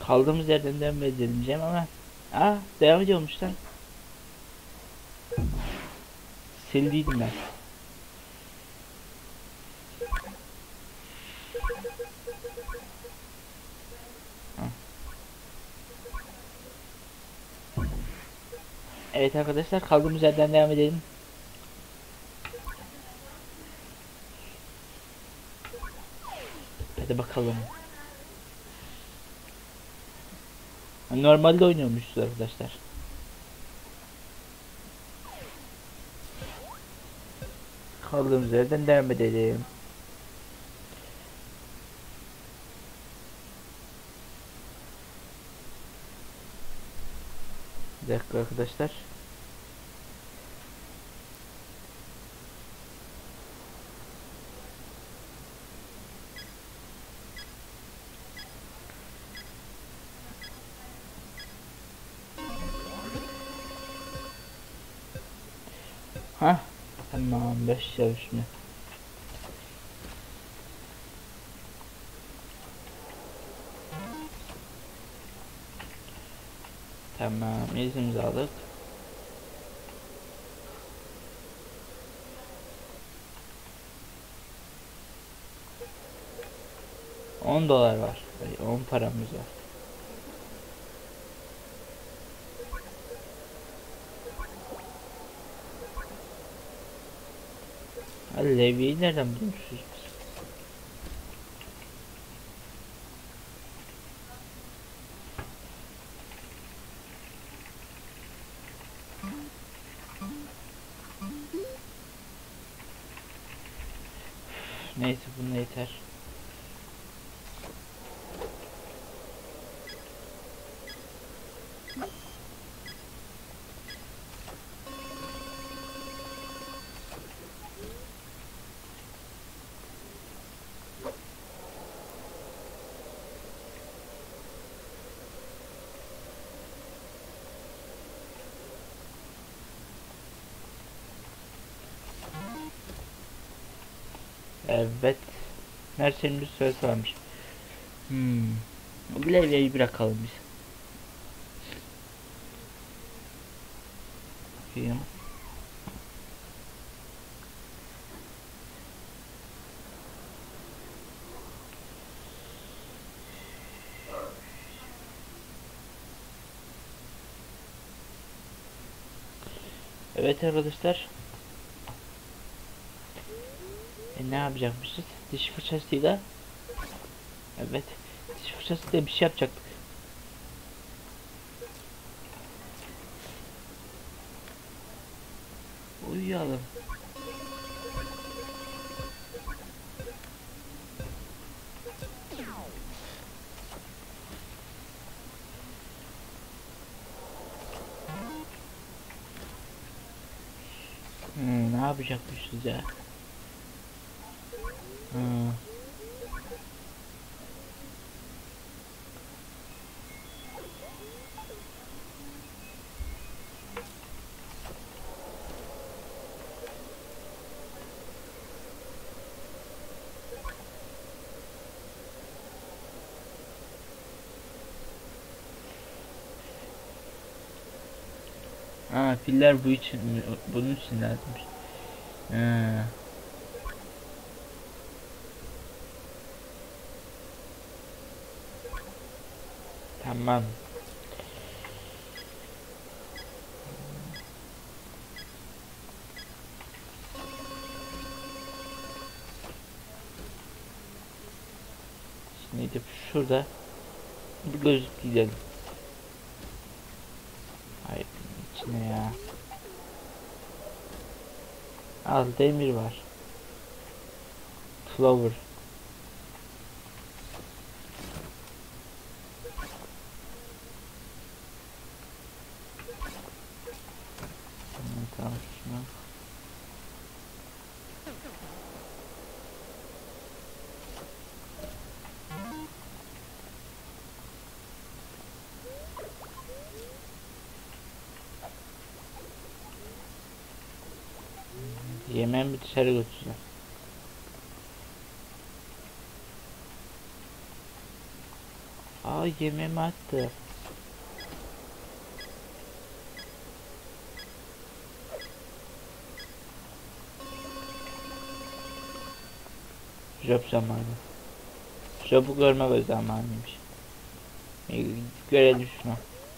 Kaldığımız yerden devam edelim diyeceğim ama devam ediyormuş lan. Sildiydim ben. Evet arkadaşlar, kaldığımız yerden devam edelim. Hadi bakalım. Normalde oynuyormuşuz arkadaşlar. Kaldığımız yerden devam edelim. Bir dakika arkadaşlar. Tamam, 5 çalışma. Tamam, izimizi aldık. $10 var. 10 paramız var. Levi'yi nereden bulmuşuz? Neyse, bununla yeter. Evet. Mersin'in bir süresi varmış. Bu levyeyi bırakalım biz. Bakayım. Evet arkadaşlar. Ne yapacakmışız? Diş fırçasıyla. Evet. Diş fırçasıyla bir şey yapacaktık. Uyuyalım. Ne yapacakmışız ya? Filler bu için, bunun için lazımmış. Tamam. Şimdi gidip şurada bir gözlük gidelim. Hayır, içine ya. Al, demir var. Flower. Tamam, şuna. Yemeğimi dışarı götüreceğim. Aa, yemeğimi attı. Job zamanı. Job'u görme zamanıymış. Görelim şunu.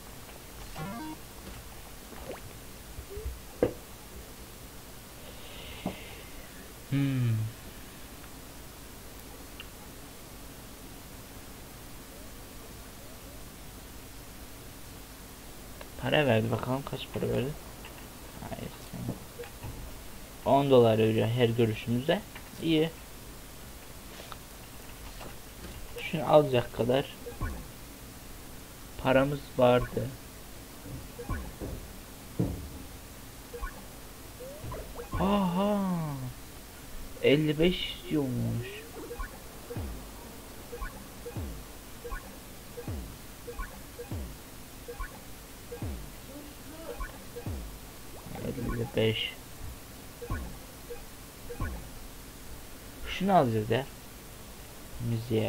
Para verdi, bakalım kaç para verdi. Hayır. 10 dolar veriyor her görüşümüzde. İyi. Şunu alacak kadar paramız vardı. Aha. 55 istiyormuş. Beş. Şunu alacağız ya. Müziğe.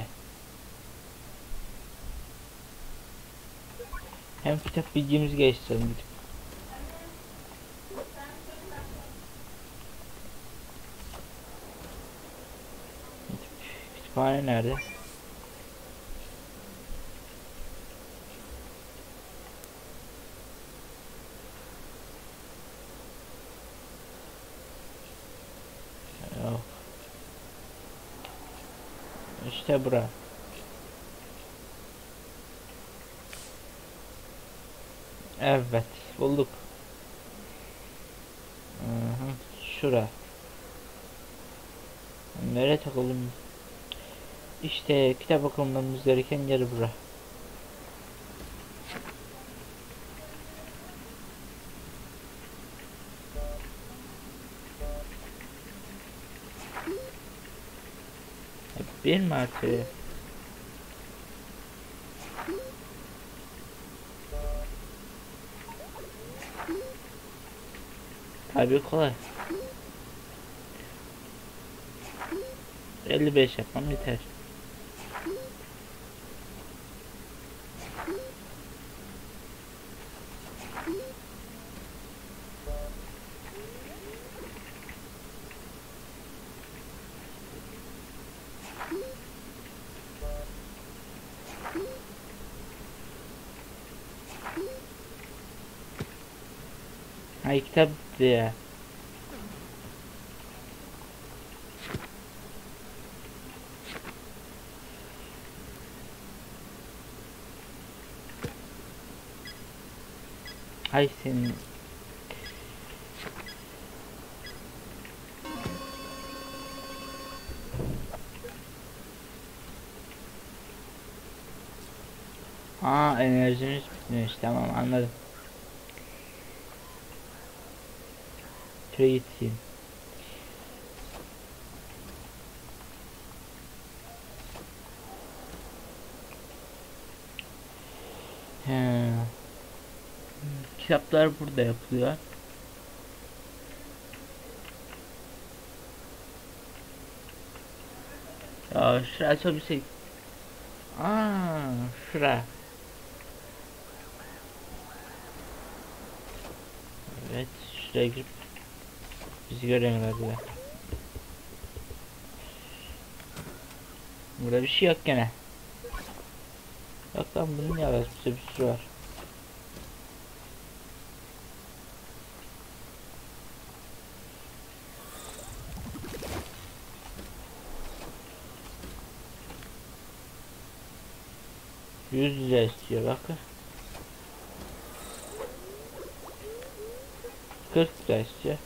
Hem kitap bilgimizi geliştirelim. Kütüphane nerede? Yok. İşte bura. Evet, bulduk. Şura. Nereye takalım? İşte kitap okumamız gereken yer bura. Bir mi artıyor? Tabii kolay. 55 yapmam yeter. Ay, kitap diye. Ay senin. Aa, enerjimiz bitmiş, tamam anladım. Şuraya gideyim. He. Kitaplar burada yapılıyor. Ya şuraya açabilsek. Aa, şura. Evet, şuraya girip bizi göremiyorlar bile. Burada bir şey yok gene. Yok lan, bunun ya bize bir sürü var. %100 istiyor bakın. 40 istiyor.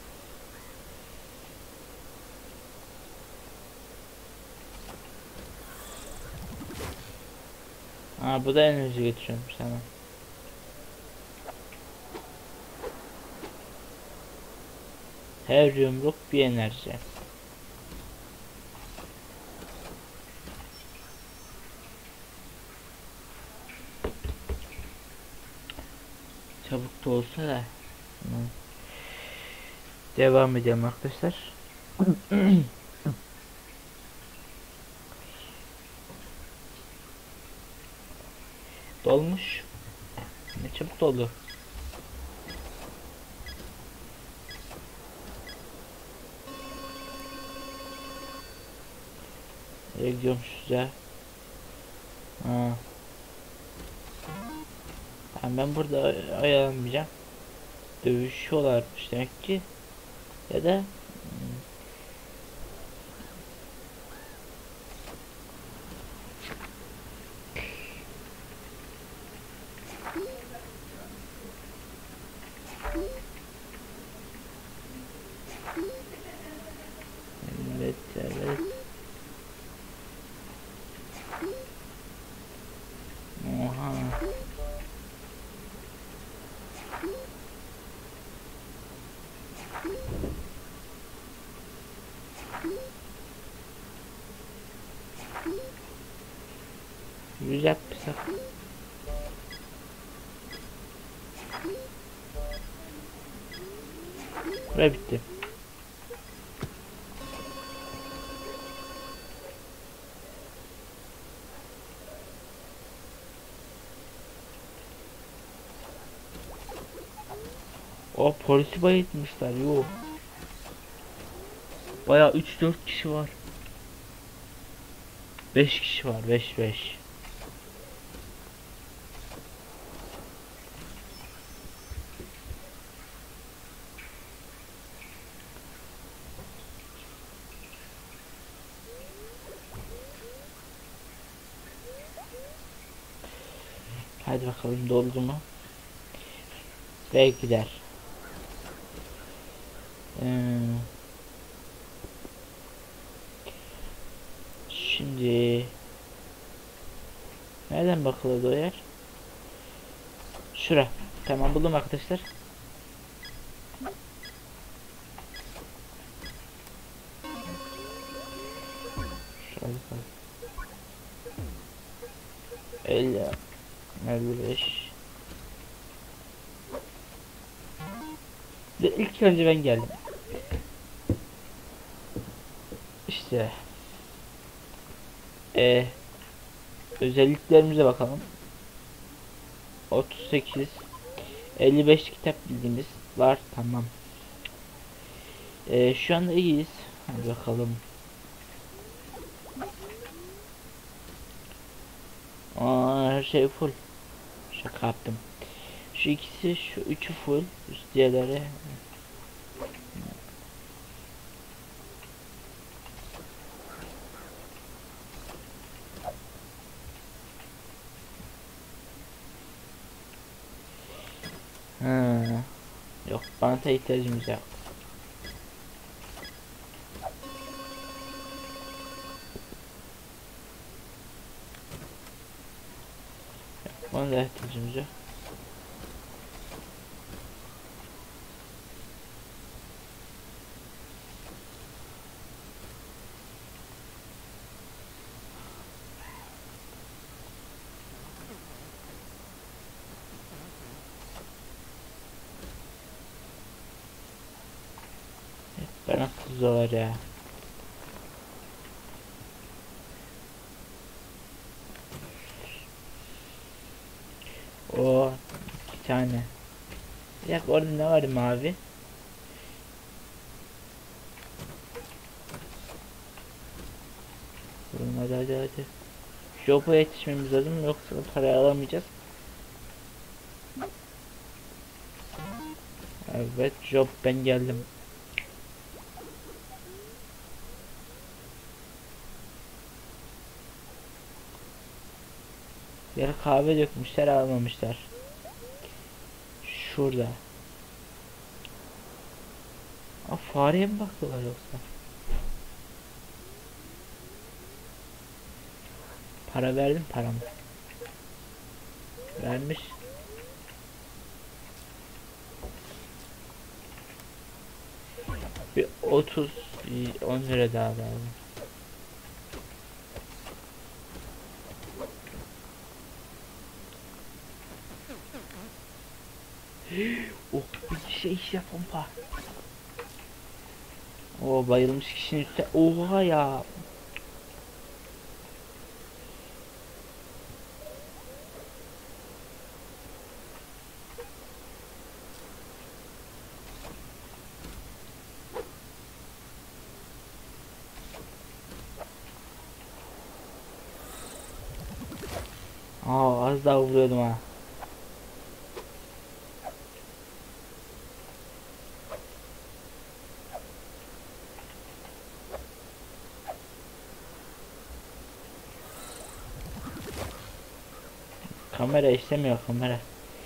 Aa, bu da enerji getiriyormuş sana. Her yumruk bir enerji. Çabuk da olsa da. Devam edelim arkadaşlar. Dolmuş. Ne çabuk doldu. Nereye gidiyormuşuz ya? Ha. Ben burada ayarlamayacağım. Dövüşüyorlarmış demek ki. Ya da evet, evet. Oha. Yüz yapmışsak. Ve bitti. O polisi bayıltmışlar. Yo. Baya 3-4 kişi var. 5 kişi var. 5. Hadi bakalım doldu mu? Ve gider. Şimdi nereden bakılıyordu o yer? Şura. Tamam, buldum arkadaşlar. Şöyle 50 55. Ve ilk önce ben geldim. İşte özelliklerimize bakalım. 38 55 kitap bilgimiz var, tamam. Şu anda iyiyiz. Hadi bakalım. Her şey full. Şaka yaptım. Şu ikisi, şu üçü full. Üst diğerleri yok, banta ihtiyacımız yok. Bana da ihtiyacımız yok. Ben akıllılar ya. O iki tane. Bir dakika, orada ne var mavi? Durun, hadi. Job'a yetişmemiz lazım, yoksa parayı alamayacağız. Evet, job, ben geldim. Yere kahve dökmüşler, almamışlar. Şurada. Fareye mi bakıyorlar yoksa? Para verdim, paramı. Vermiş. Bir 10 lira daha lazım. Oh, bir şey işte pompa. O bayılmış kişinin üstüne. Oha ya. Az daha vuruyordum ha. Kamera işlemiyor kamera.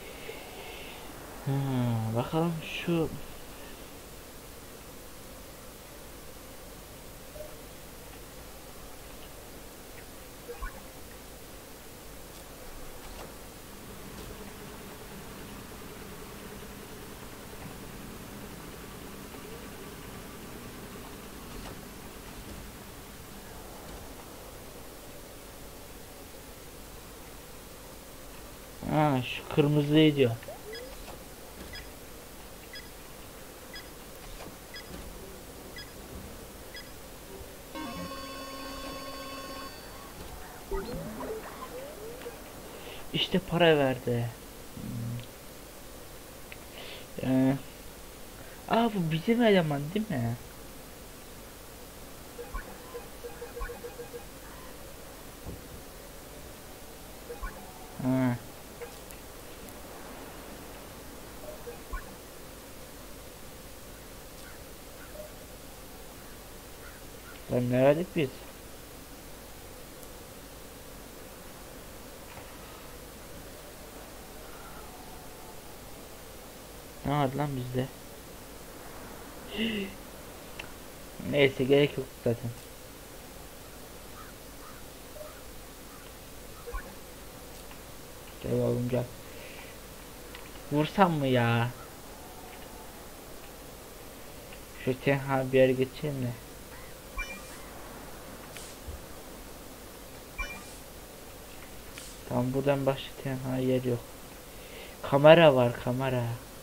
Bakalım şu şu kırmızıyı diyor. İşte para verdi. Ee, bu bizim eleman değil mi? Ha. Lan ne verdik biz? Ne var lan bizde? Neyse gerek yok zaten. Gel oğlum gel. Vursam mı ya? Şu tenha bir yere geçeyim de. Tamam buradan başka tenha yer yok. Kamera var kamera.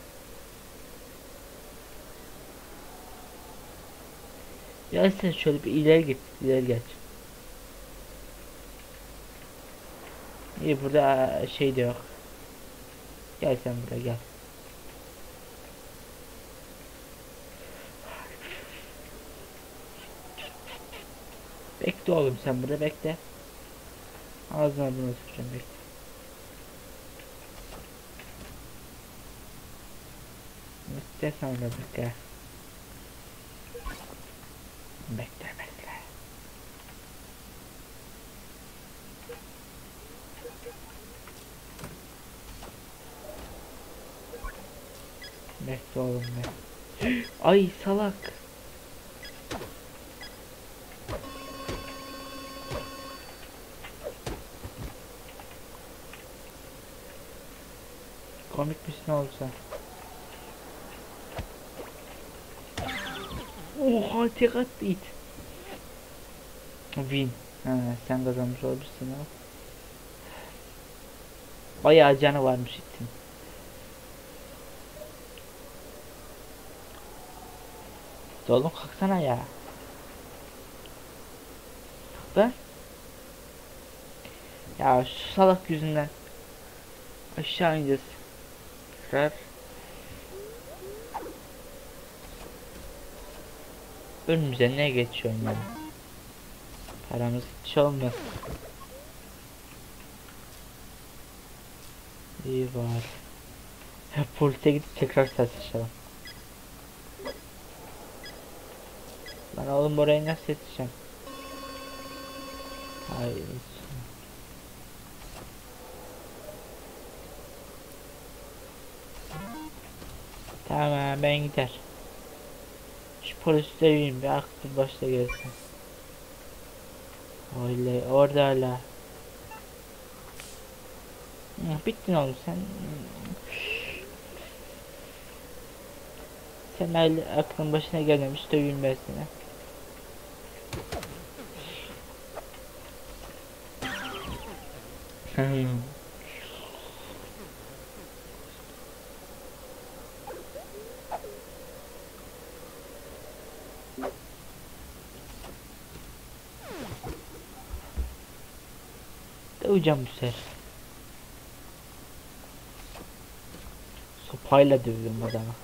Gel sen şöyle bir ileri git, ileri geç. İyi burada şey de yok. Gel sen buraya gel. Bekle oğlum sen burada bekle. Ağzına bunu tutacağım bekle. Bekle sonra bekle. Bekle bekle. Bekle oğlum be. Ay salak. Komik misin olsa? Oha tek attı it. Win. Sen kazanmış olabilirsin ama. Bayağı canı varmış itin. Oğlum kalksana ya. Kalk. Ya şu salak yüzünden aşağı ineceğiz. Tekrar. Önümüze ne geçiyor yani? Paramız hiç olmaz. İyi var. Hep polise gidip tekrar tartışalım. Lan oğlum orayı nasıl yetişeceğim? Hayır. Tamam ben gider. Şu polisleri bir aklı başta gelsin. Öyle orada hala. Bittin oğlum sen. Sen öyle aklın başına gelmemiş döveyim ben seni. Döveceğim bu sefer. Sopayla dövüyorum adamı.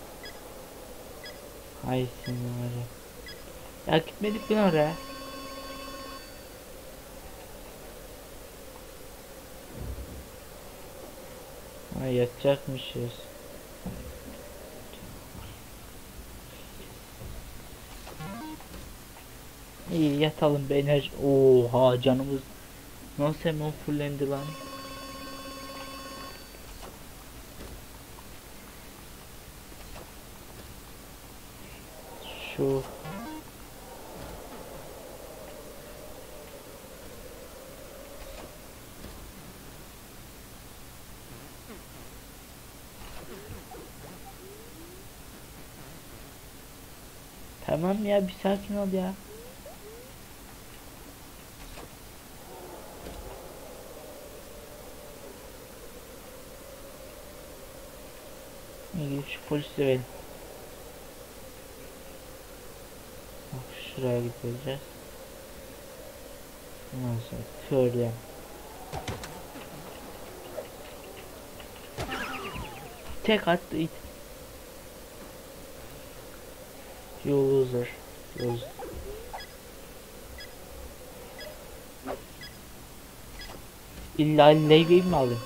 Ay seni var ya. Ya gitmedik mi oraya? Ha, yatacakmışız. İyi yatalım beyler. Oha canımız nasıl hemen fullendi lan. Şu tamam ya, bir sakin ol ya. İyi, şu polisi verin. Bak şuraya gideceğiz. Ondan sonra şöyle. Tek attı it. You loser. Loser. İlla Levi'yi mi alayım?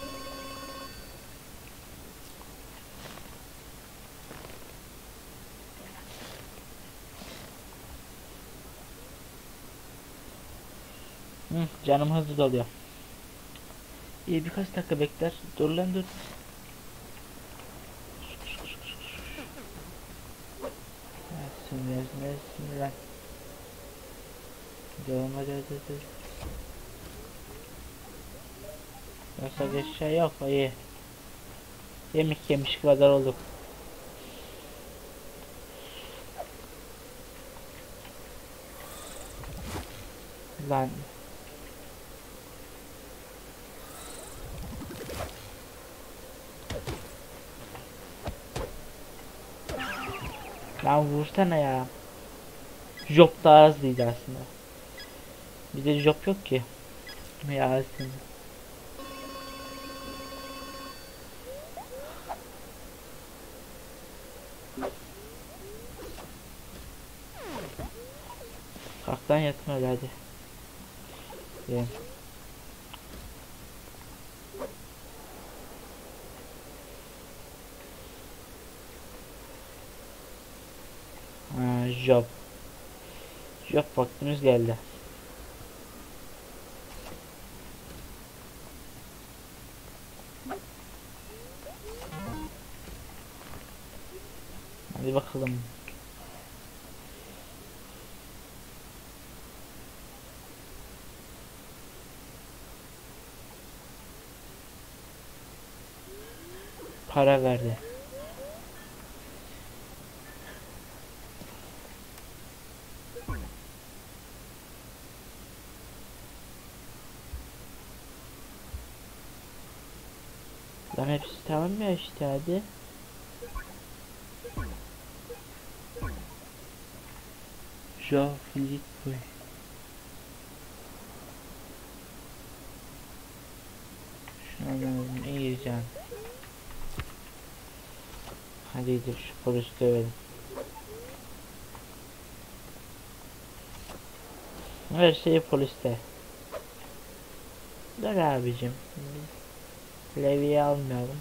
Canım hızlı doluyor. İyi, birkaç dakika bekler. Dur lan dur. Sinir lan. Devam hadi. Yoksa bir şey yok, iyi. Yemek yemiş kadar olduk. Lan. Lan vursana ya. Job daha hızlıydı aslında. Bizde job yok ki. Ya aslında. Kalktan yatma öyle hadi. Gelin. Job. Job vaktimiz geldi. Hadi bakalım. Para verdi. Lan hepsi tamam ya işte hadi. Joe Filippo. Şunu alalım, iyi can. Hadi gidip şu polisi dövelim. Her şey poliste. Dur abicim. Levi'yi almayalım.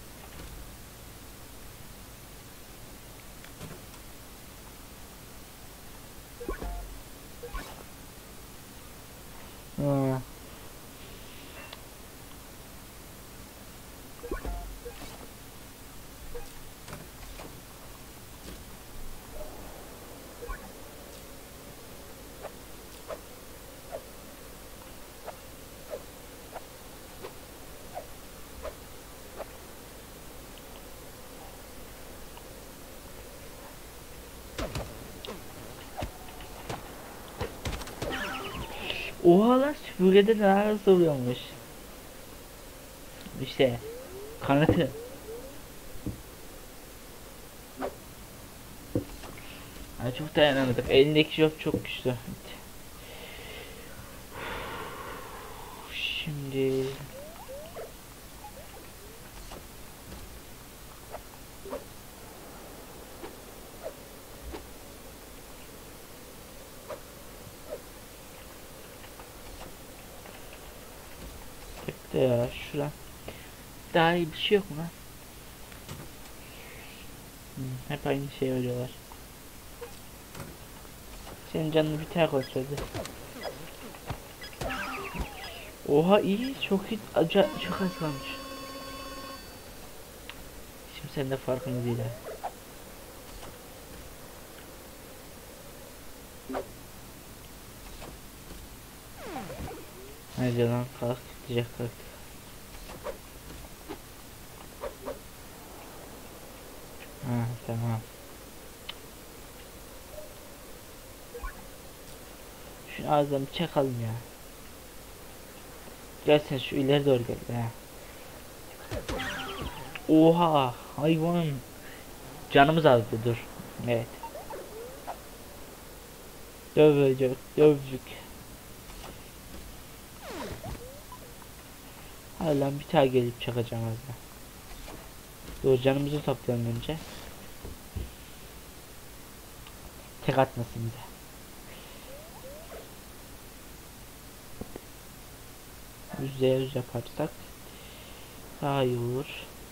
Ha. Oha lan, süpürgede daha hızlı oluyormuş. İşte kanıtı. Ay çok dayanamadık. Elindeki job çok güçlü. Şimdi çıktı ya şura. daha iyi bir şey yok mu lan? Hep aynı şey ölüyorlar. Senin canını biter kontrolü. Oha iyi, çok iyi, acayip çok az kalmış. Şimdi sen de farkında değil ha. Hadi lan kalk, diyecek kalk. Ha tamam. Şu ağzını çakalım ya. Gel sen şu ileri doğru gel ha. Oha hayvan. Canımız azdı dur. Evet. Dövecek dövcük. Hala bir tane gelip çakacağım azdan. Dur canımızı toplayalım önce. Tek atmasın bize. %100 yaparsak daha iyi olur.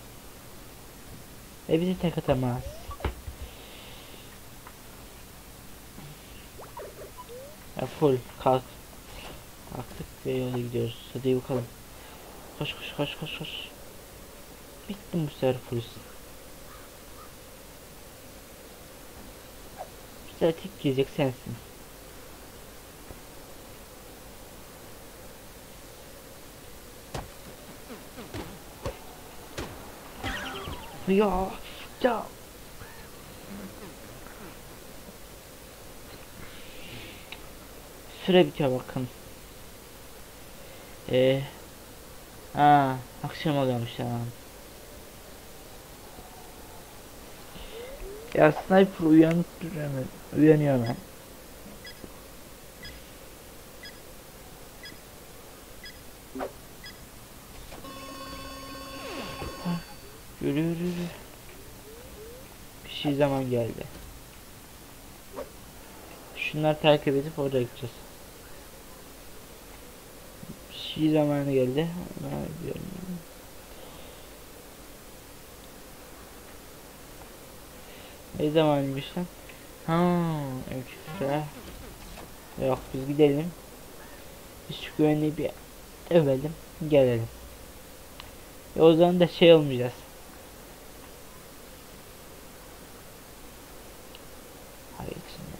Ve bizi tek atamaz. Ya full kalk. Kalktık ve yola gidiyoruz. Hadi bakalım. Koş koş koş koş koş. Bittim bu sefer full. Bu sefer tek giyecek sensin. Ya ya. Süre bitiyor bakın. Akşam oluyormuş tamam. Ya sniper uyanıp duruyor. Uyanıyor ben. Yürü yürü yürü. Bir şey zaman geldi. Şunları takip edip oraya gideceğiz. Bir şey zamanı geldi. Ne zamanıymış lan? Ha, ekstra. Yok biz gidelim. Biz şu güvenliği bir övelim. Gelelim. O zaman da şey olmayacağız. Hayır ya.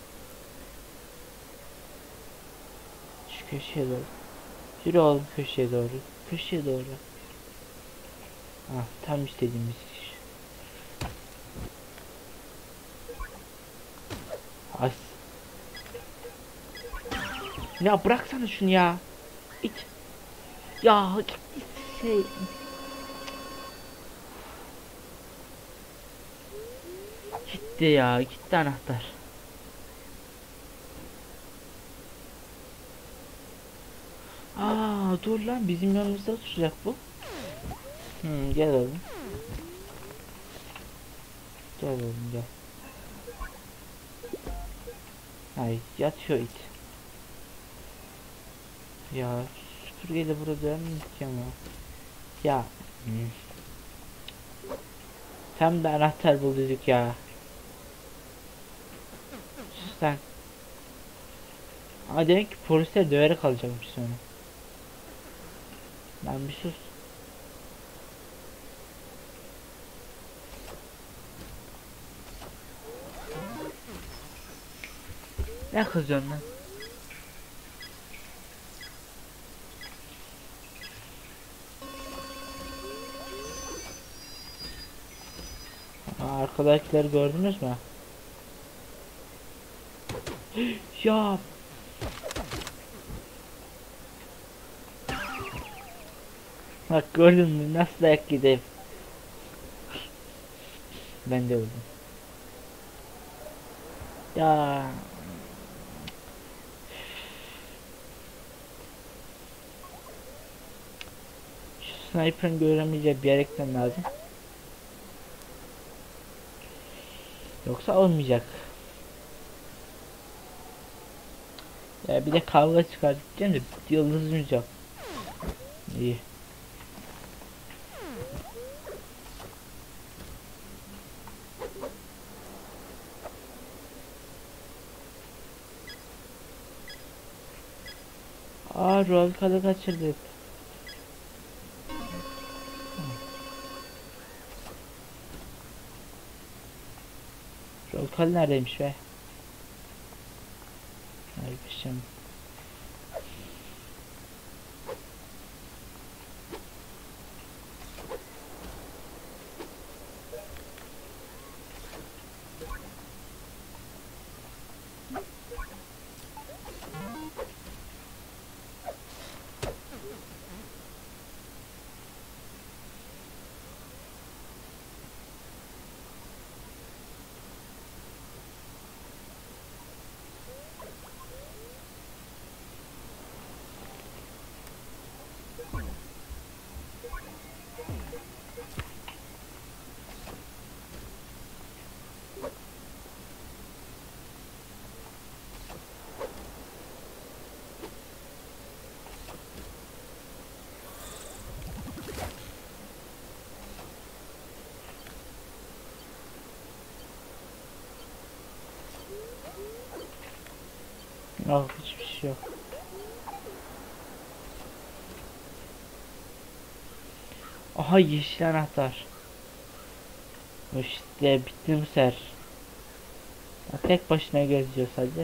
Şu köşeye doğru. Yürü oğlum köşeye doğru. Köşeye doğru. Ah tam istediğimiz iş. As. Ya bıraksana şunu ya. İt. Ya şey. Gitti ya. Gitti anahtar. Aa dur lan bizim yanımızda oturacak bu. Gel oğlum. Gel oğlum gel. Ay yatıyor it. Ya süpürgeyle burada mı ama? Ya. Tam da anahtar bulduk ya. Sus sen. Ama demek ki polisler döverek alacakmış sonra. Lan bir sus. Ne kızıyorsun lan? Arkadakileri gördünüz mü? Ya. Bak gördün mü nasıl dayak gideyim. Ben de öldüm. Ya. Şu sniper'ın göremeyeceği bir yere gitmem lazım. Yoksa olmayacak. Ya bir de kavga çıkartacağım da yıldızımız yok. İyi. Rolkalı kaçırdık. Rolkalı neredeymiş be? Neredeymişim? Yok, hiçbir şey yok. Aha, yeşil anahtar. İşte bitti bu sefer. Tek başına geziyor sadece.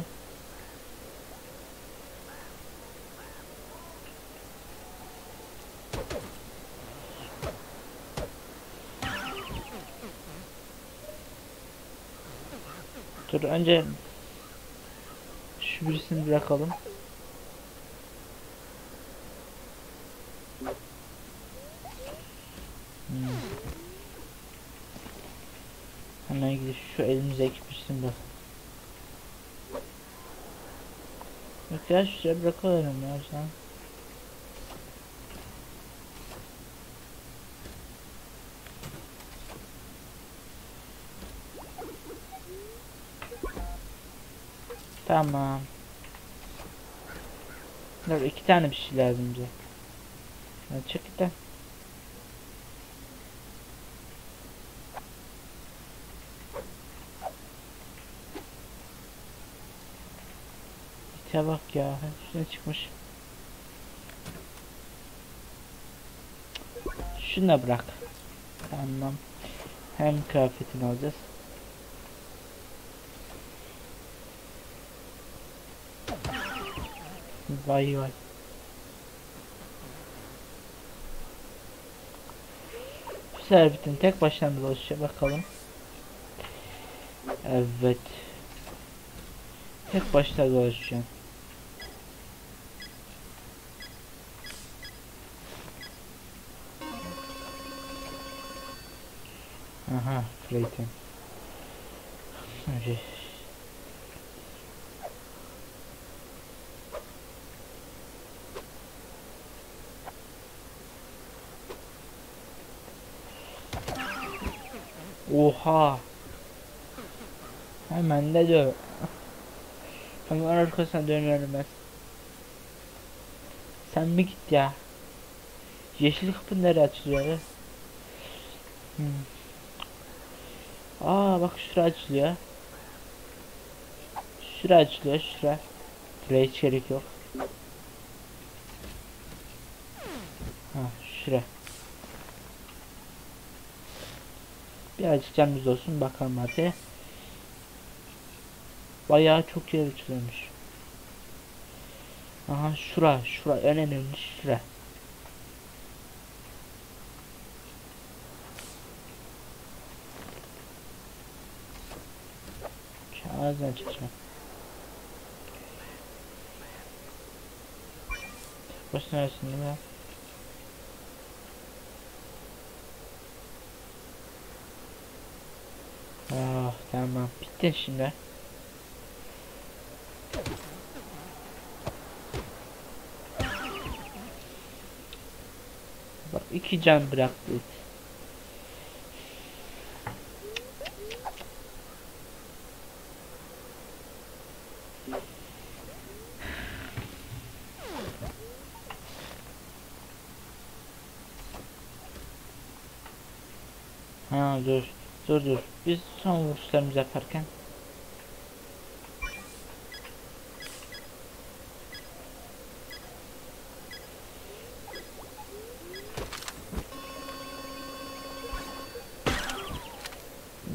Dur, önce şu birisini bırakalım. Hemen gidip şu elimizdeki birisini bırak. Yok ya, şuraya bırakalım ya sen. Tamam. Dur, 2 tane bir şey lazım bize. Ya çık git. İte bak ya. Üstüne çıkmış. Şunu da bırak. Tamam. Hem kıyafetini alacağız. Vay vay. Bu servetin tek başına dolaşıyor, bakalım. Evet. Tek başına dolaşıyor. Aha, Freighton. Önce oha. Hemen de dön. Hemen arkasına dönüyorum ben. Sen mi git ya? Yeşil kapı nereye açılıyor ya? Aa bak, şura açılıyor. Şura açılıyor, şura. Buraya hiç gerek yok. Ha, şura. Birazcık canımız olsun, bakalım hadi. Bayağı çok yer açılıyormuş. Aha, şura en önemli şura. Ağzına çıkacağım. Başına versin değil mi? Ah tamam, bitti şimdi. Bak, 2 can bıraktı. Ha dur. Biz son vuruşlarımızı yaparken.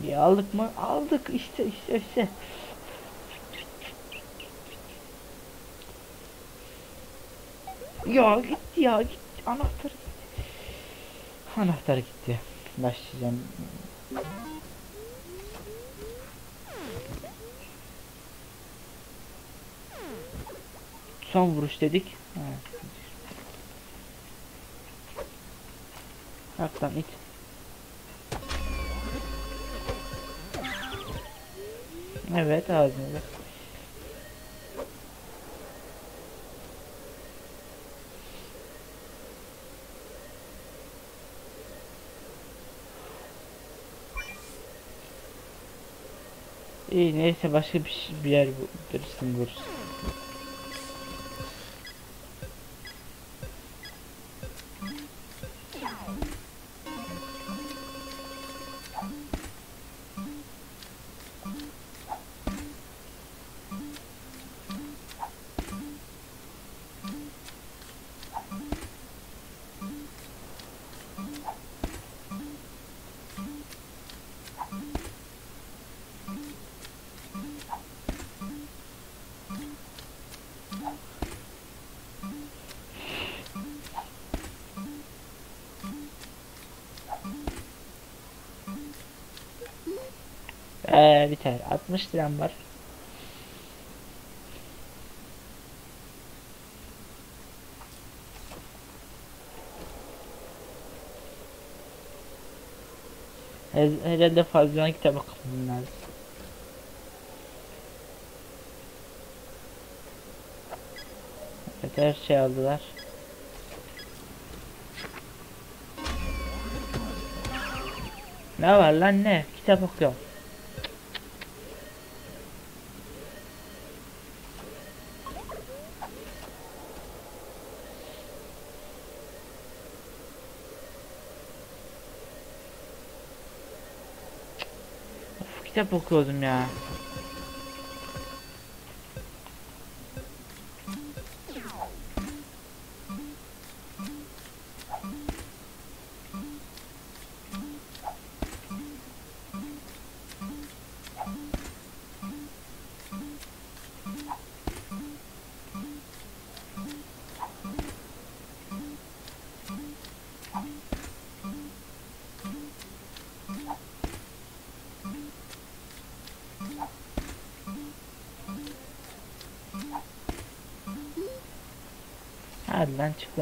Aldık mı? Aldık işte. Ya gitti ya gitti. Anahtar gitti. Başlayacağım. Son vuruş dedik. Ha. Bak lan it. Evet ağzını. İyi neyse başka bir yer bulursun. Biter. 60 liram var. Herhalde fazla kitap okumam lazım. Evet her şey aldılar. Ne var lan ne? Kitap okuyorum. Of, kitap okuyordum ya. Hadi lan çıktım.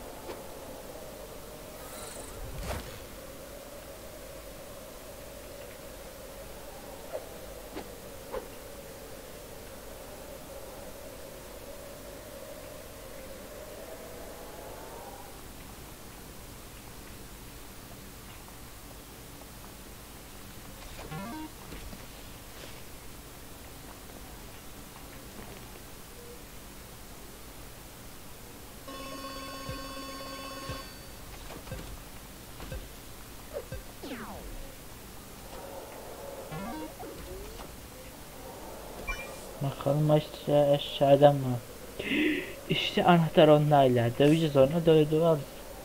Bakalım aşağıdan mı? İşte anahtar ondayla. Döveceğiz onu dövdü.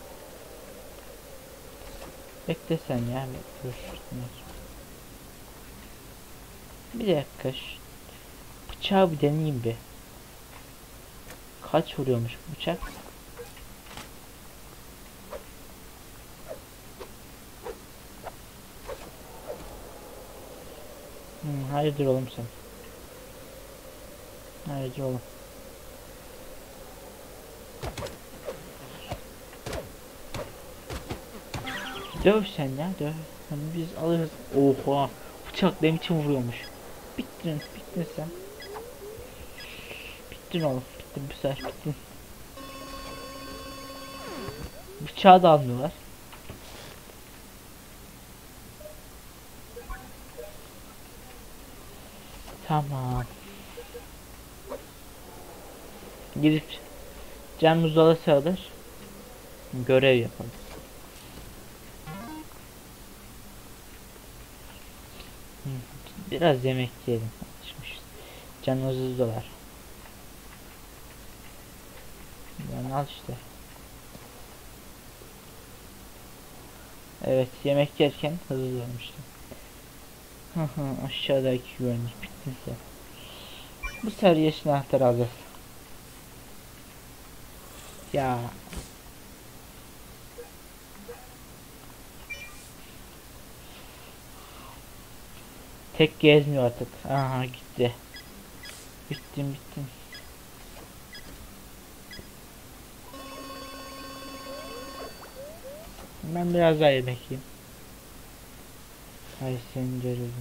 Bekle sen ya. Dur. Bir dakika. Bıçağı bir deneyeyim bir. Kaç vuruyormuş bıçak? Hayırdır oğlum sen? Hayırdır oğlum? Döv sen ya döv. Hani biz alırız. Oha. Bıçak ne biçim vuruyormuş. Bittin sen. Bittin oğlum. Bittin bu sefer bittin. Bıçağı da almıyorlar. Tamam. Gidip Can Muzalası alır. Görev yapalım. Biraz yemek yiyelim. Can Muzalası. Yani al işte. Evet yemek yerken hızlı olmuştu. Aşağıdaki güvenlik bittinse. Bu sefer yeşil anahtarı alacağız. Ya. Tek gezmiyor artık. Aha gitti. Bittim. Ben biraz daha yemek yiyeyim. Ay sen görürüm.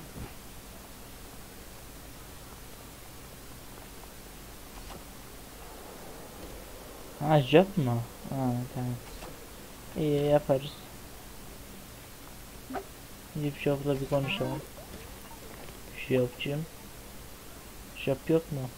Ha job mu? Ha tamam. İyi yaparız. Gidip shop'la bir konuşalım. Shop'cum. Shop yok mu?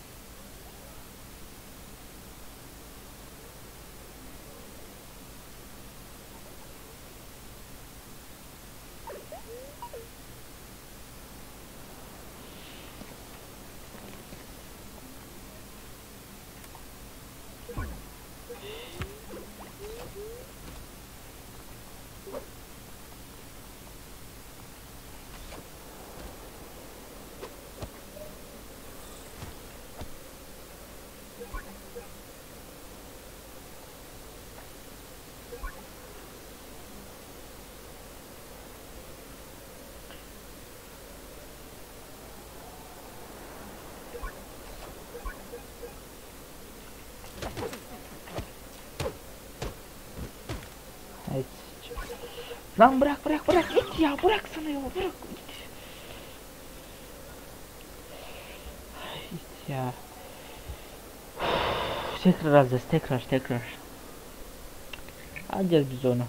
Evet. Lan bırak git ya, bıraksana ya, bırak git ya. Tekrar alacağız, tekrar. Alacağız biz onu.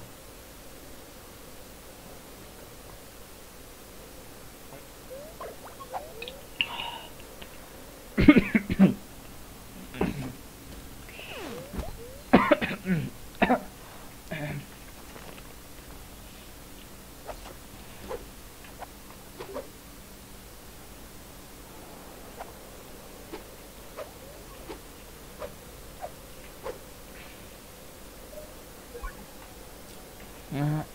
Aha.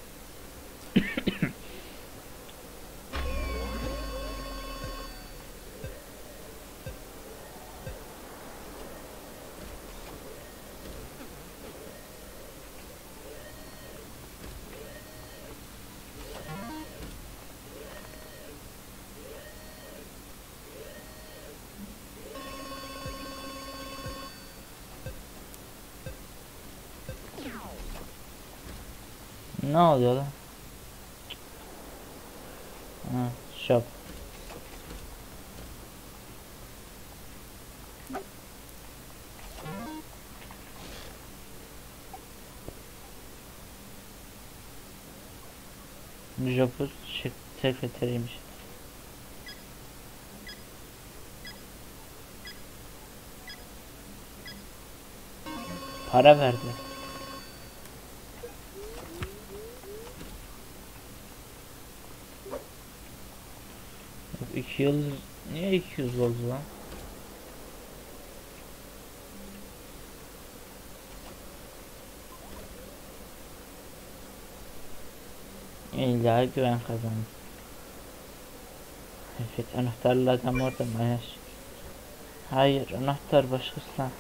Ne oluyor lan? Ha, shop. Job'un sekreteriymiş. Para verdi. Yok, 2 yıl niye 200 oldu lan? İlla güven kazandı. Evet, anahtarlı adam orada mı? Hayır, anahtar başkasına.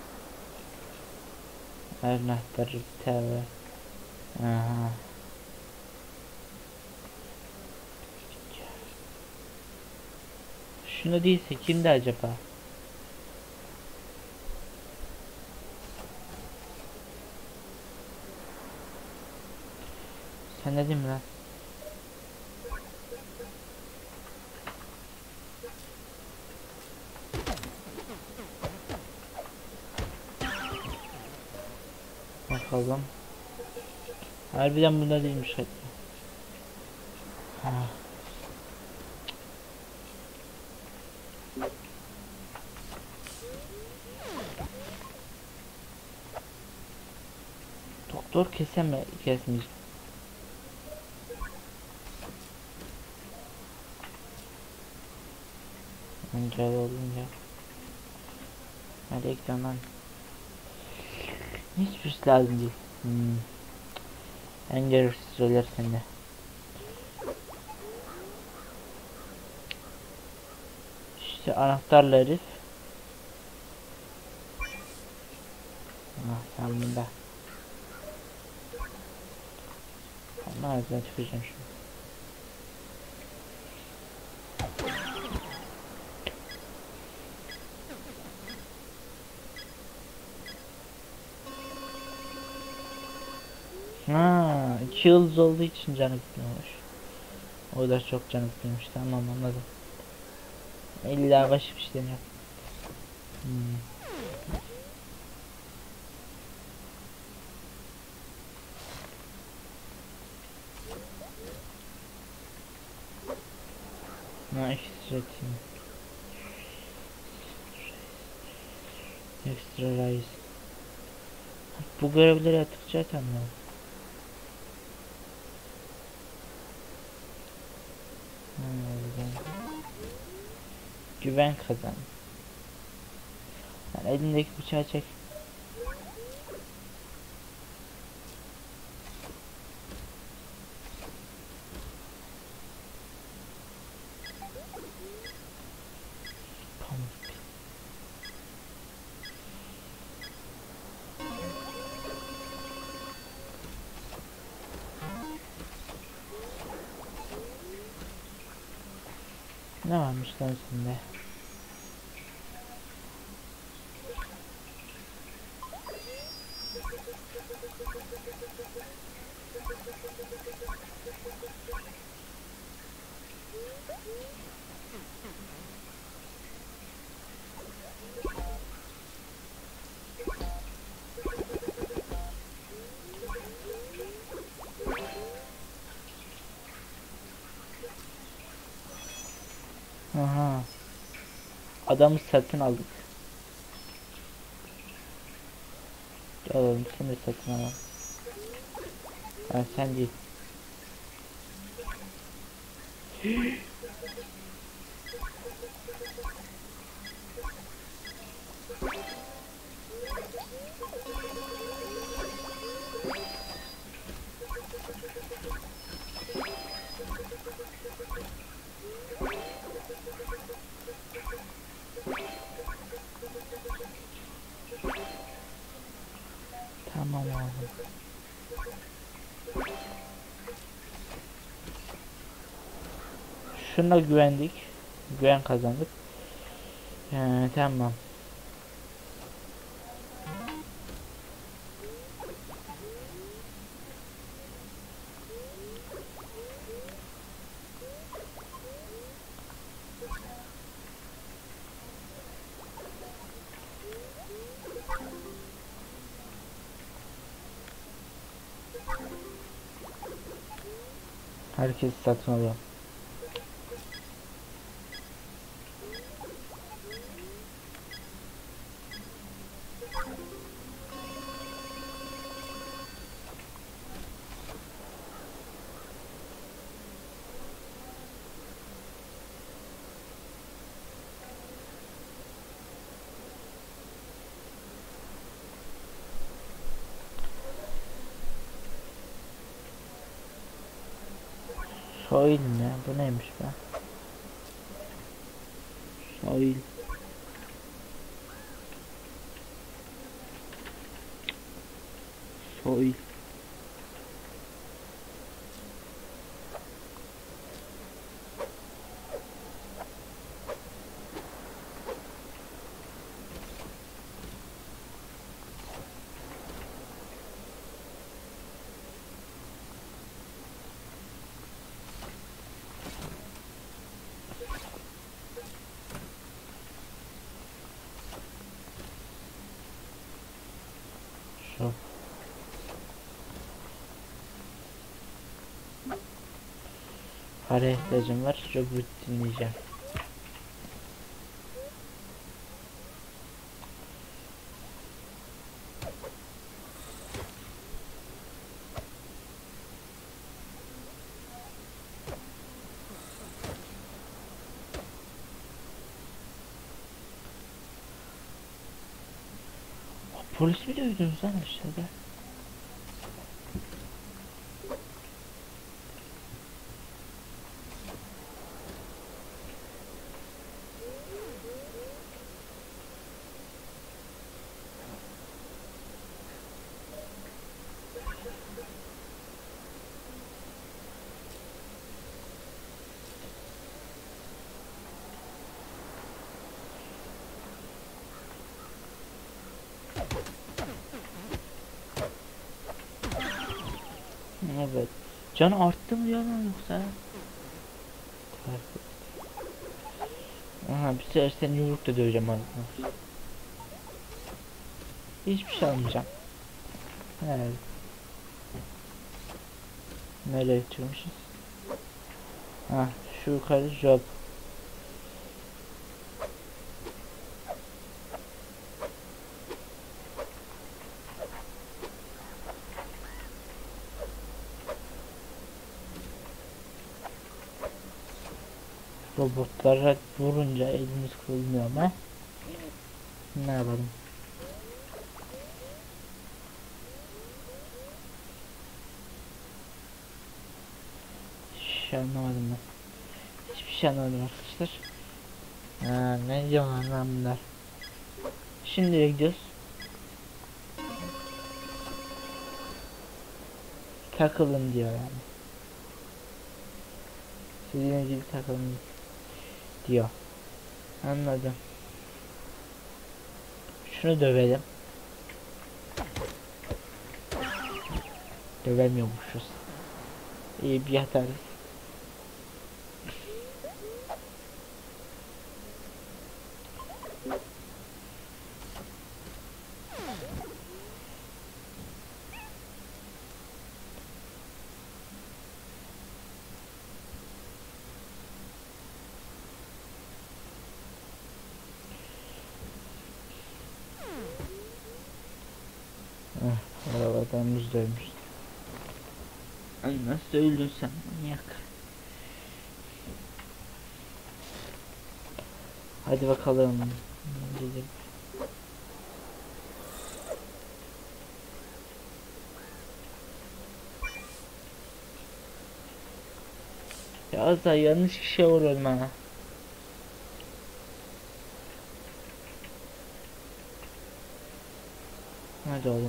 Anahtarı bir tane. Aha. Şunu değilse kimdi acaba? Sen ne diyeyim lan? Bakalım. Harbiden bunda değilmiş hatta. Ha. Doktor kesmiş. Önce olunca. Hadi ekrandan. Hiçbir lazım değil. En gereksiz şeyler sende. İşte anahtarla herif. Ah sen bunda. Ama ağzına tüküreceğim şimdi. Ha, 2 yıldız olduğu için canı gitmiyormuş. O kadar çok canı gitmiyormuş. Tamam anladım. İlla başka bir şey deniyor. Ha ekstra team. Ekstra rise. Bu görevleri yaptıkça tamam. Güven kazan. Yani elindeki bıçağı çek. Ne varmış lan sende? Aha. Adamı satın aldık. Gel oğlum seni de satın alalım. Ben sen değil. Tamam oğlum. Şuna güvendik. Güven kazandık. Tamam. Herkes satın alıyor. Soil ne? Bu neymiş be? Soil. Soil. Şu. Paraya ihtiyacım var. Robot dinleyeceğim. Polis mi dövdünüz lan aşağıda? Canı arttı mı ya lan yoksa? Aha bir sefer seni yumrukla döveceğim ağzına. Hiçbir şey almayacağım. Evet. Nereye çıkmışız? Ha şu yukarı job. Robotlara vurunca elimiz kırılmıyor ama ne yapalım? Hiçbir şey anlamadım ben. Hiçbir şey anlamadım arkadaşlar. Ha, ne diyorlar lan bunlar? Şimdi gidiyoruz. Takılın diyor yani. Sizin gibi takılın diyor. Anladım. Şunu dövelim. Dövemiyormuşuz. İyi bir yatarız. Arabadan muz dövmüş. Ay nasıl öldün sen manyak. Hadi bakalım. Dedim. Ya az daha yanlış kişiye vuruyorum ha. Hadi oğlum.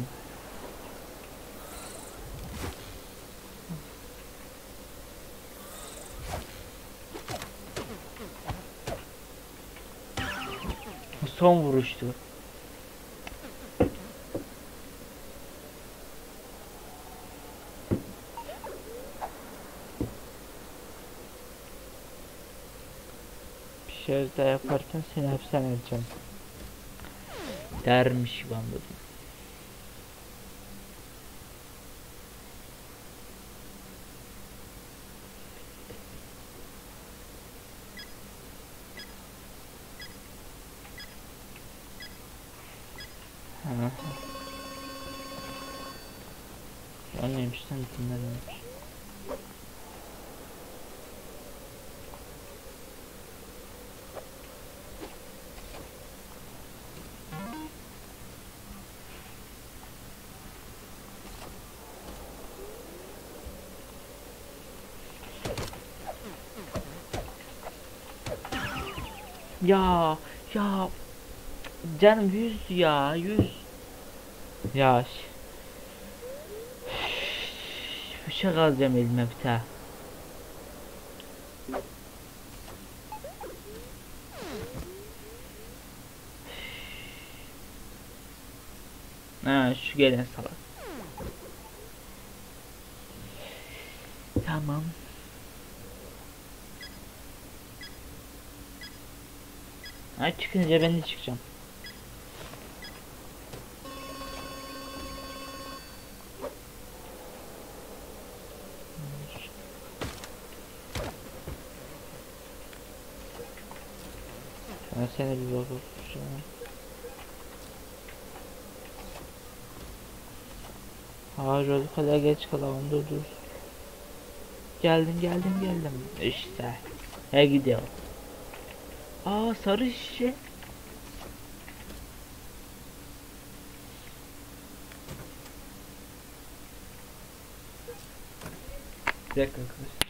Son vuruştu. Bir şey daha yaparken seni hapishaneye edeceğim. Dermiş gibi anladım. Ha. O neymiş lan dinlememiş. Ya ya canım 100 ya 100 ya bıçak alacağım elime bir tane. Ha şu gelen salak. Tamam. Ha çıkınca ben de çıkacağım. Ben seni bir bakıp hayır o kadar geç kalamam dur. Geldim işte. He gidiyor. Aa sarı şişe. Bir dakika arkadaşlar.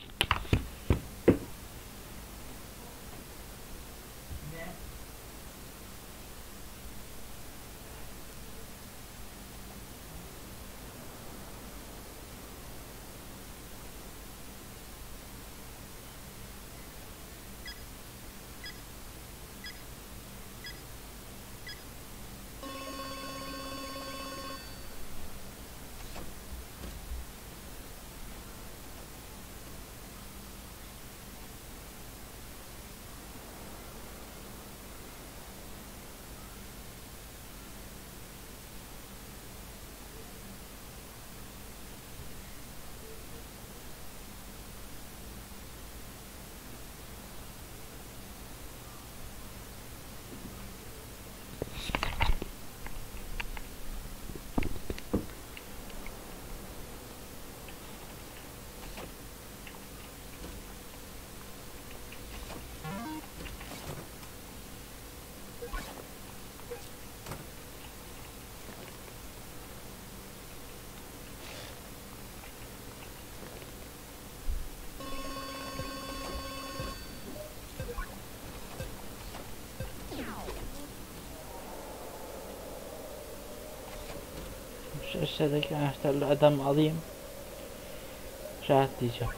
aşağıdaki anahtarlı adam alayım. Rahatlayacağım.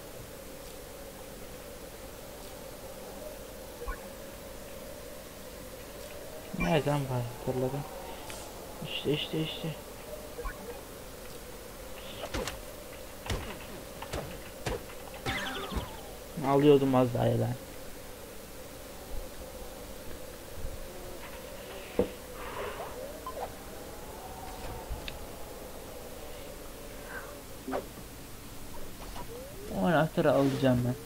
Nereden var hatırladım. İşte. Alıyordum az daha ben. O anahtarı alacağım ben.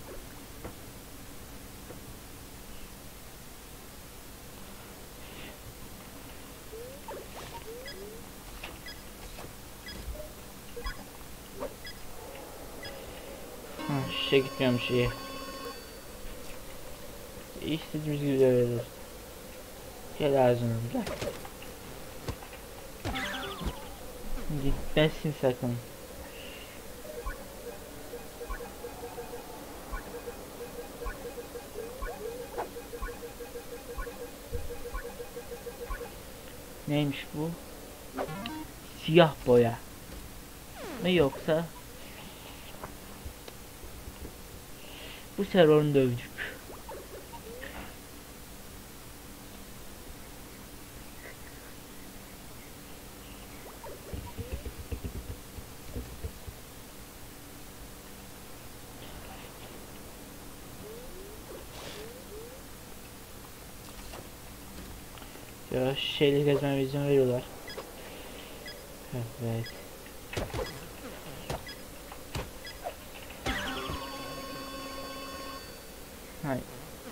Şişe gitmiyormuş iyi. İstediğimiz gibi de veririz. Gel ağzını gel. Gitmesin sakın. Neymiş bu? Siyah boya mı yoksa bu sefer onu dövdük. Ya şeyle gezmeme izin veriyorlar. Evet. Hayır.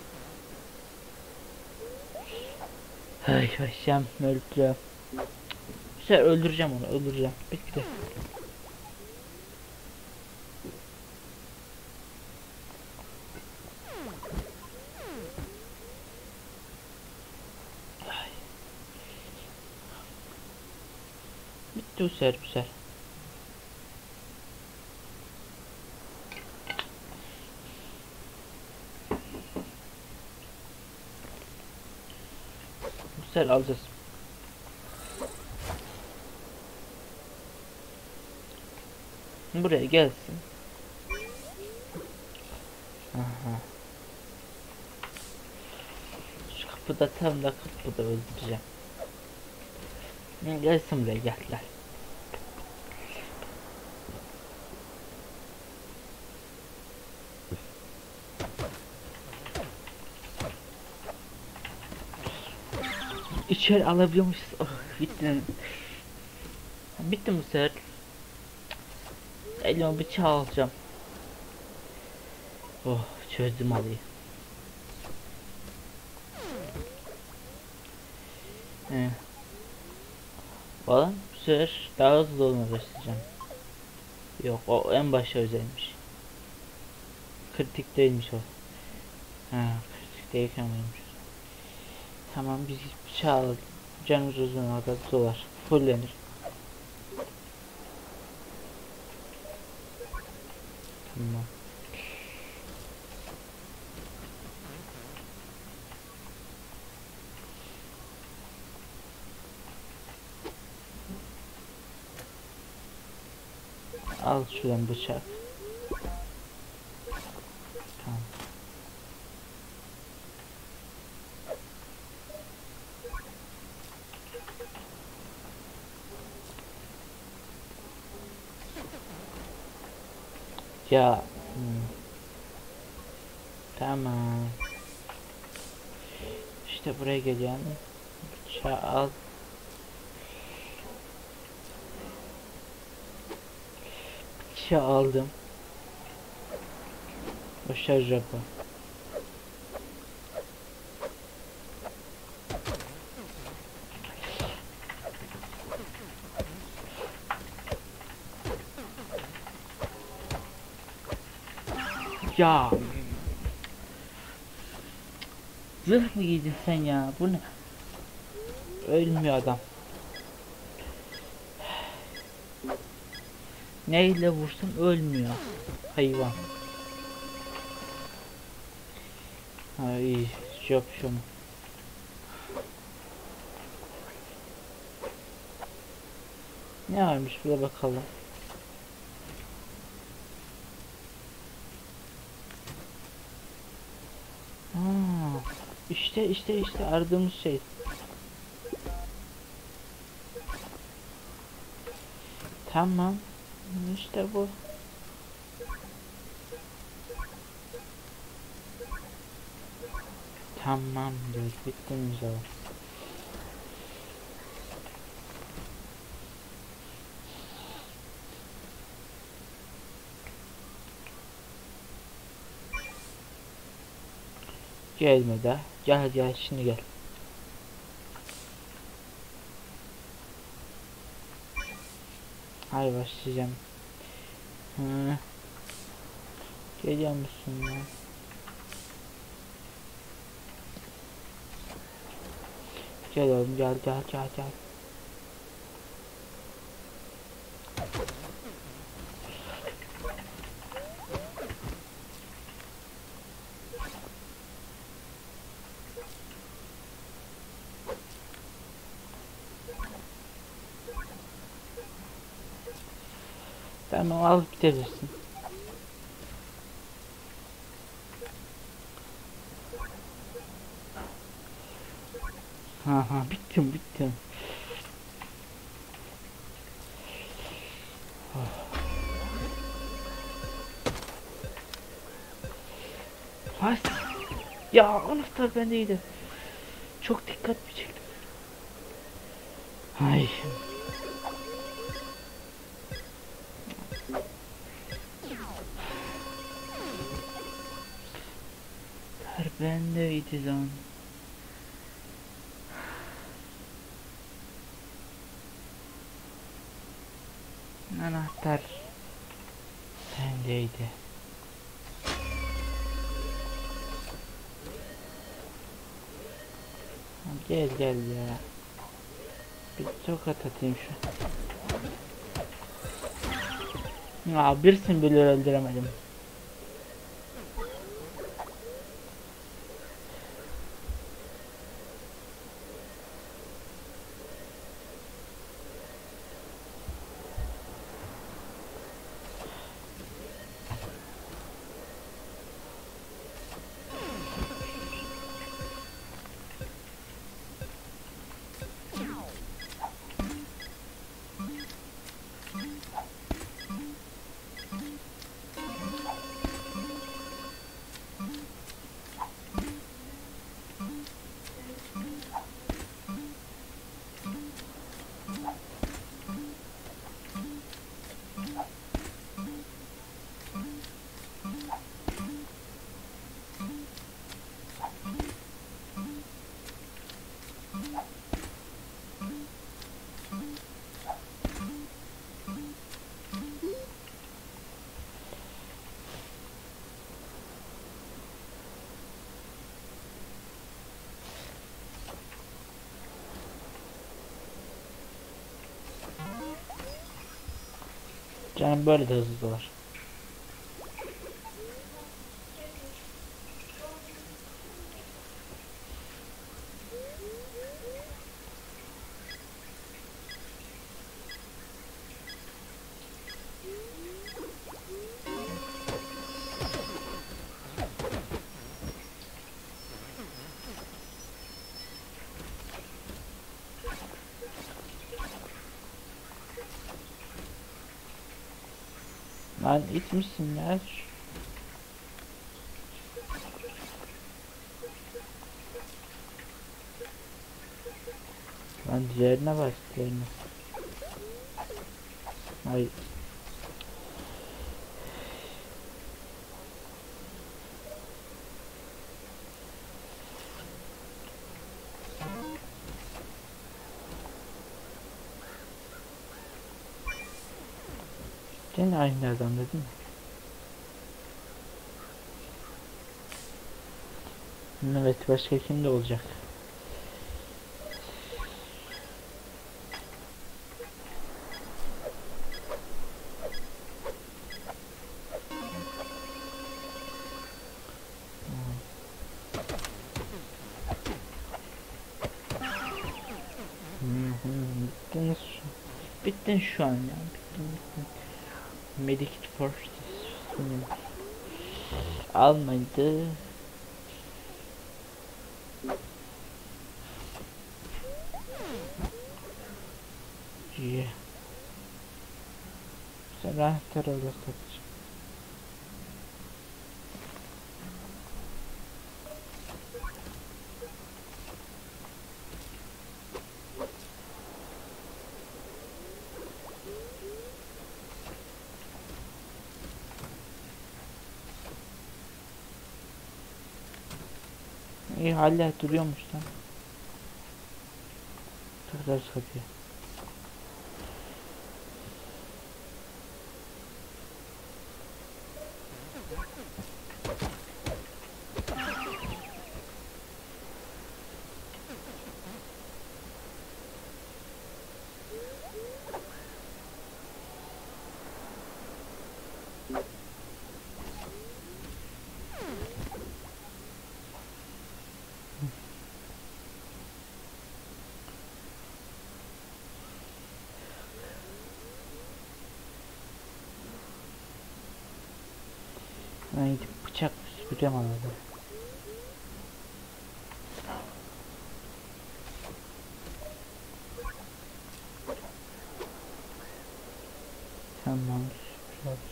Ay başım öldüreceğim. Bu sefer öldüreceğim onu, öldüreceğim. Bitti. Ay. Bitti bu sefer, bu sefer. Bu sefer alacağız. Buraya gelsin. Aha. Şu kapıda tam da kapıda öldüreceğim. Gelsin buraya gel. İçeri alabiliyormuşuz. Oh, bitti. Bitti bu sefer. Elime bıçağı alacağım. Oh, çözdüm alayı. Falan bu sefer daha hızlı olmaya başlayacağım. Yok, o en başa özelmiş. Kritik değilmiş o. Kritik değilken varmış. Tamam, biz bıçağı alalım. Canımız uzun kadar dolar. Fullenir. Tamam. Al şuradan bıçak. Tamam. Ya. Tamam. İşte buraya geliyorum. Bıçağı al. Bıçağı aldım. O şarj yapı. Ya. Zırh mı giydin sen ya? Bu ne? Ölmüyor adam. Neyle vursun ölmüyor. Hayvan. Ay, yok şunu. Ne varmış bir de bakalım. Aa, işte aradığımız şey. Tamam. İşte bu. Tamamdır. Bitti mi? Gelmedi. Gel şimdi gel. Hay başlayacağım. Hı. Geliyor musun ya? Gel oğlum gel. Tamam alıp gidebilirsin. Ha bittim. Has. Ya anahtar bendeydi. Çok dikkat mi çektim. Ay. Anahtar bendeydi lan. Anahtar bendeydi. Gel ya. Bir tokat atayım şu. Ya birisini bile öldüremedim. Canım böyle de hızlılar. Lan itmişsin ya. Lan diğerine bas diğerine. Ay. Gene aynı adam değil mi? Evet başka kim de olacak? Bittiniz. Bittin şu an ya. Bittin. Medikit first. Almadı. Yeah. Sen anahtar orada satacağım. İyi hala duruyormuş lan. Tekrar kapıyı. Ben gidip bıçak süpüreceğim arada. Tamam süpüreceğiz.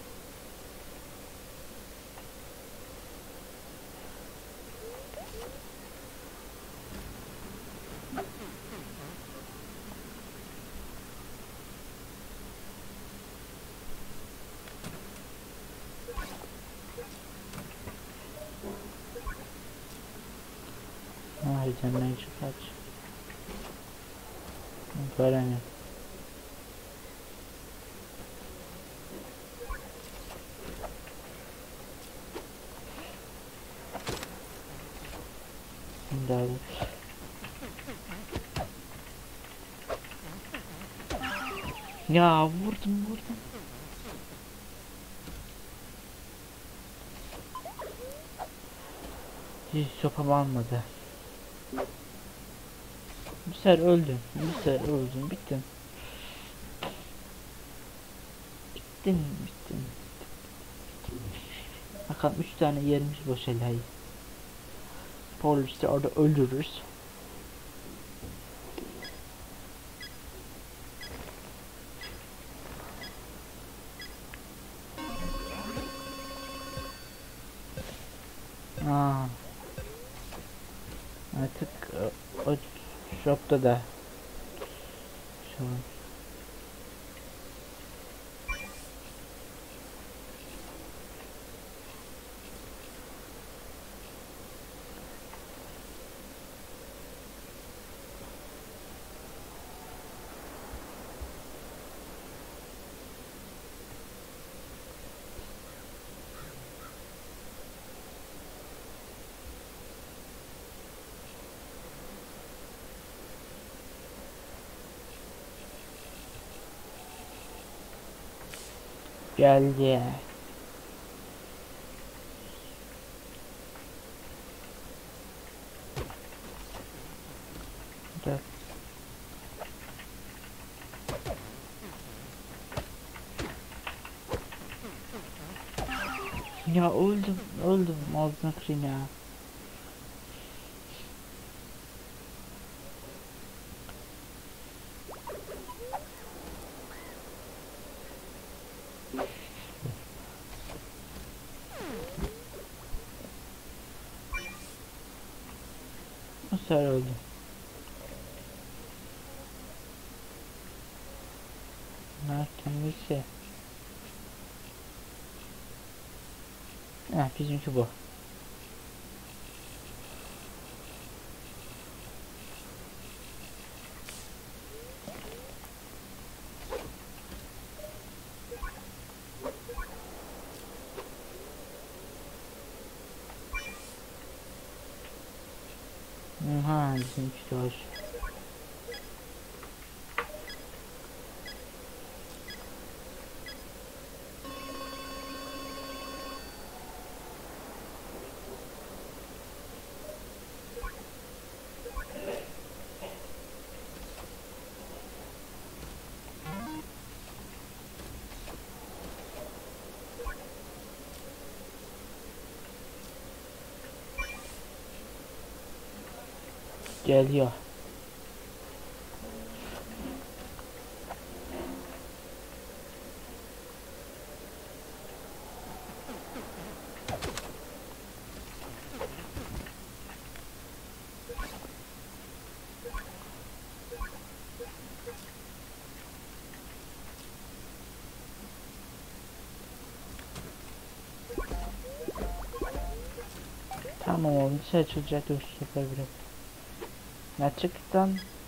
Ay canına kaç. Göremiyorum. Şimdi abi. Ya vurdum. Hiç sopam almadı. Bir sefer öldüm. Bittim. Bittin. Bakalım 3 tane yerimiz boş helal. Polisi orada öldürürüz. Aa. Artık o shopta da şu an. Geldi. Gel. Ya öldüm ağzına kırayım ya. O sefer öldüm. Nerede? Bizimki bu. Bizimki de var. Geliyor. Tamam oğlum, dışarı açılacak yoksa yapabilirim. Ne çıktı?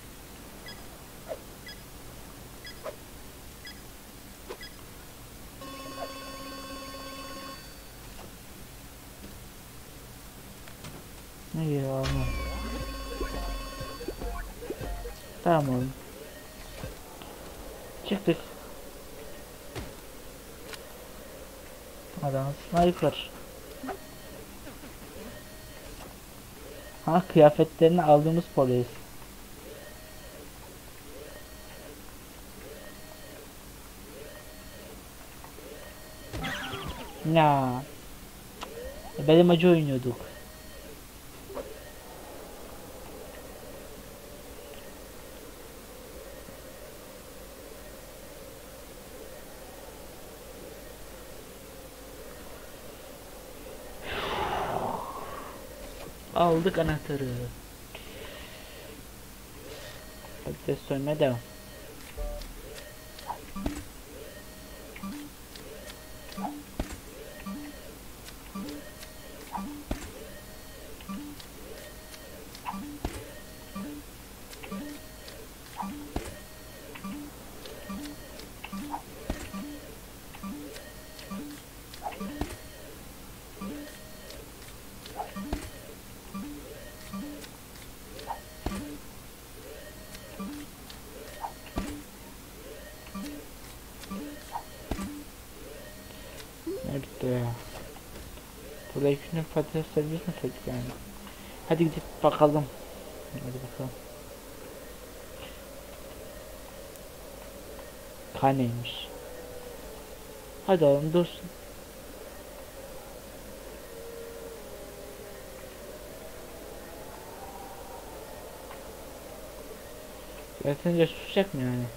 Ne ya oğlum? Tamam oğlum. Çıktık. Adam sniper. Ha, kıyafetlerini aldığımız polis. Ya. Benim acı oynuyorduk. Aldık anahtarı. Patates soymaya devam. Nerede ya? Burada 2 gün patates servis mi söyledik yani? Hadi gidip bakalım. Hadi bakalım. Kaneymiş. Hadi oğlum dursun. Zaten susacak mı yani?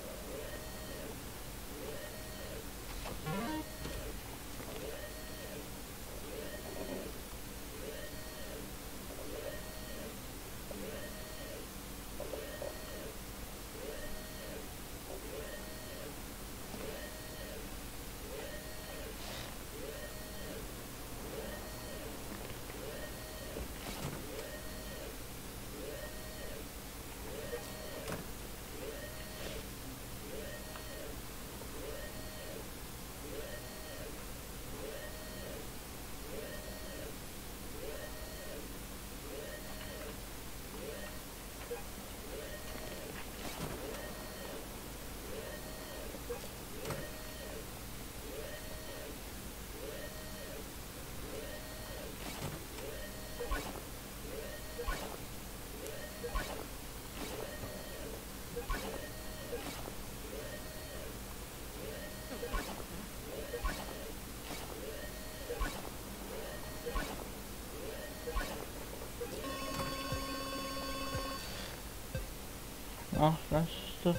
Ah lan sustu.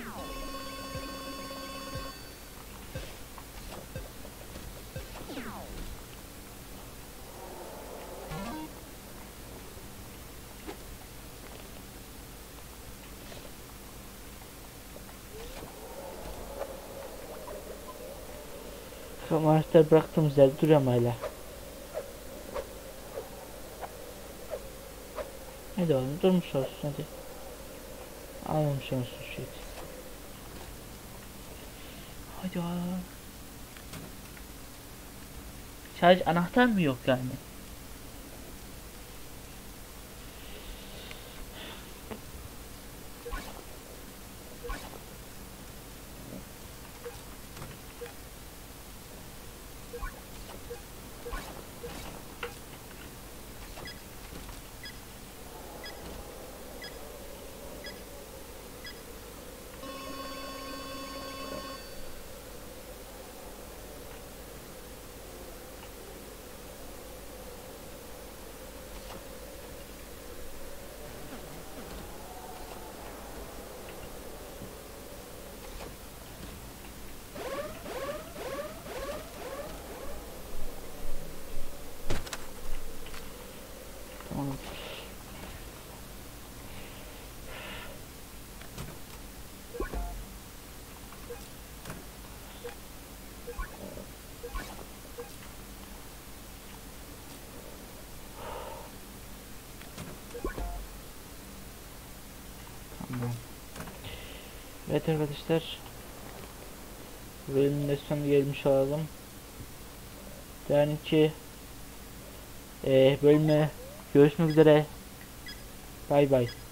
Kamartlar bıraktığımız yerde duruyorum hala. Hadi oğlum durmuş olsun hadi. Almamış olsun şu et. Hadi oğlum. Sadece anahtar mı yok yani? Evet arkadaşlar. Bölümün de sonuna gelmiş olalım. Yani ki bölüme görüşmek üzere. Bay bay.